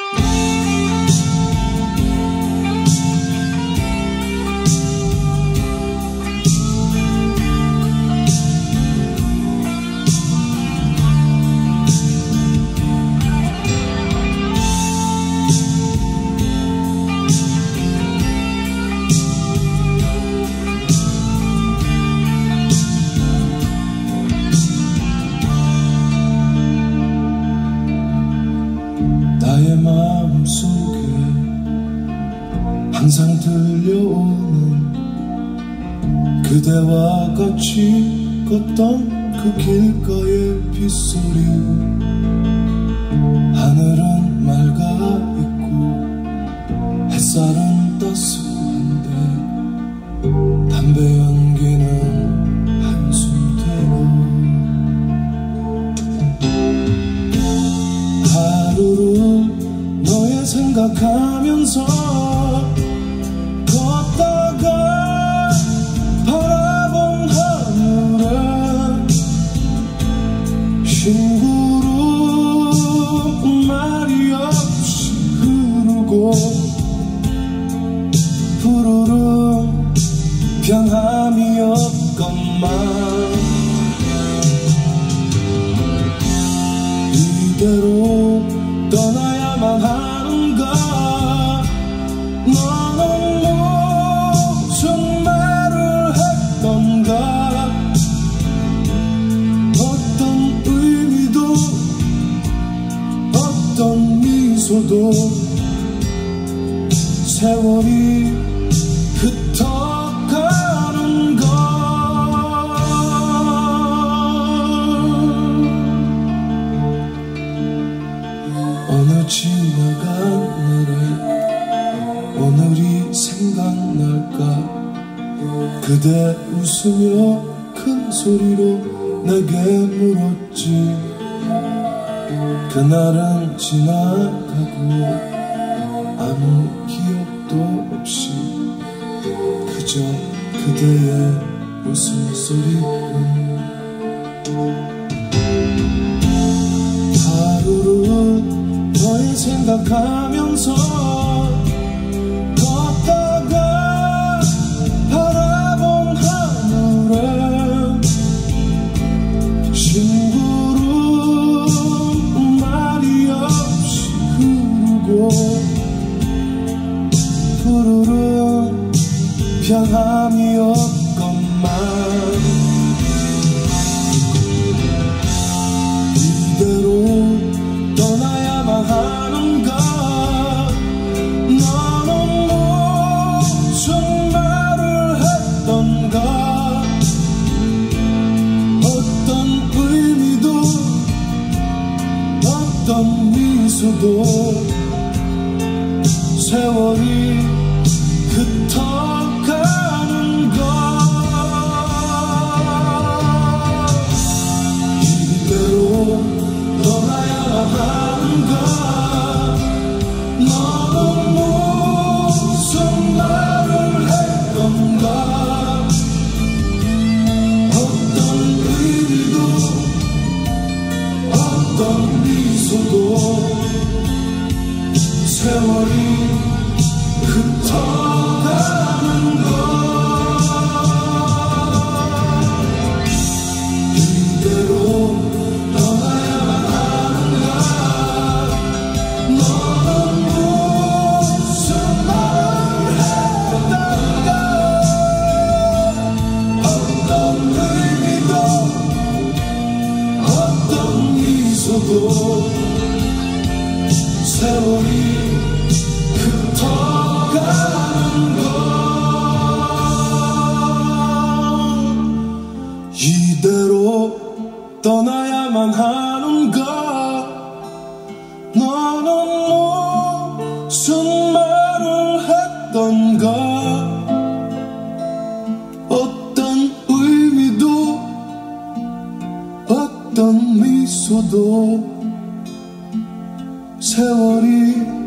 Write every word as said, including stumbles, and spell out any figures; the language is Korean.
나의 마음속에 항상 들려오는 그대와 같이 걷던 그 길가의 빗소리. 하늘은 맑아있고 햇살은 따스한데 담배 연기는 한숨대로. 하루를 너의 생각하면서 걷다가 바라본 하늘에 흰구름 말이 없이 흐르고 푸르른 변함이 없건만 이대로 떠나야만 하는가. 너는 무슨 말을 했던가. 어떤 의미도 어떤 미소도 세월이 흩어가는 것. 어느 지나간 날에 오늘이 생각날까. 그대 웃으며 큰 소리로 내게 물었지. 그날은 지나가고 아무 기억도 없이 그저 그대의 웃음소리뿐. 하루를 너의 생각하면서 걷다가 바라본 하늘에 흰구름 말이 없이 흐르고 푸르른 변함이 없건만 이대로 떠나야만 하는가. 너는 무슨 말을 했던가. 어떤 의미도 어떤 미소도 세월이 흩어가는 것. 이대로 떠나야만 하는가. 너는 무슨 말을 했던가. 어떤 의미도 어떤 미소도 세월이 흩어가는 것. 이대로 떠나야만 하는가. 너는 무슨 말을 했던가. 어떤 의미도 어떤 미소도 세월이 흩어가는 것. 이대로 떠나야만 하는가. 너는 무슨 말을 했던가. 어떤 의미도 어떤 미소도 세월이